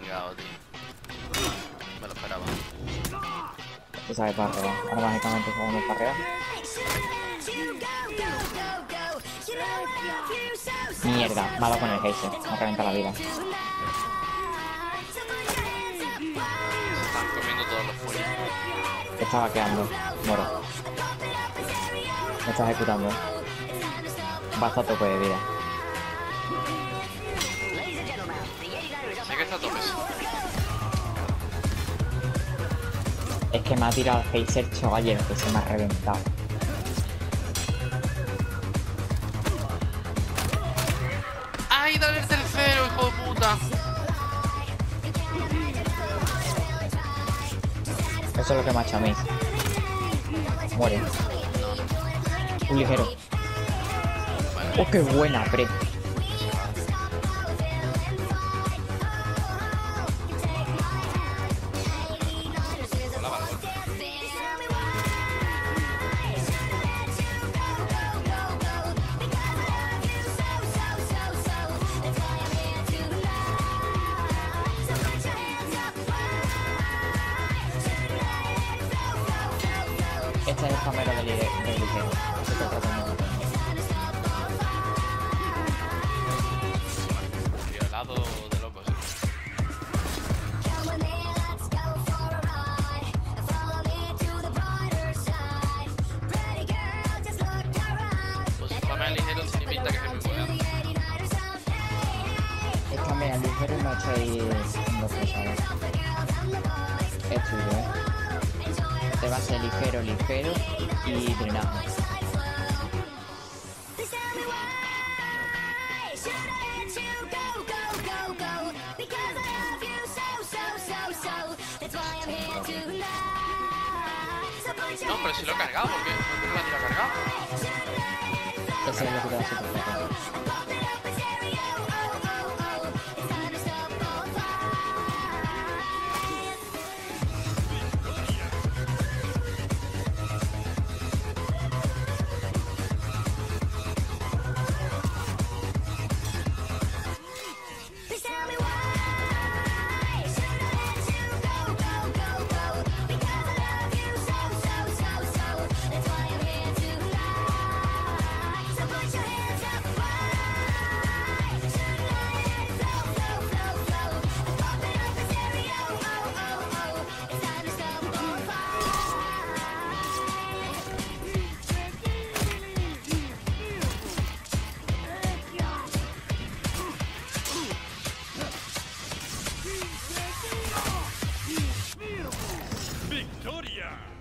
pringado, tío. Me lo esperaba. Se sabe parrear. Ahora mágicamente sabemos parrear. Mierda, me ha dado con el geyser. Me ha reventado la vida. Se están comiendo todos los fuegos. Estaba quedando. Moro. Me está ejecutando. Va a estar a tope de vida. Sí que está a tope. Es que me ha tirado el geyser, chaval, y el que se me ha reventado. ¡Ay, dale el tercero, hijo de puta! Eso es lo que me ha hecho a mí. Muere. Un ligero. ¡Oh, qué buena, pre! Este es el camero del ligero. Ese que otro como- Violado de locos. Pues spamea ligero sin pinta que se me pueda. Es que mira, el ligero no echáis los pesados. Es tuyo, Te va a ser ligero, ligero y drenaje. No, pero si lo he cargado, ¿por qué? ¿Por qué no lo tiro cargado? Ese es lo que te va a hacer perfecto. Victoria!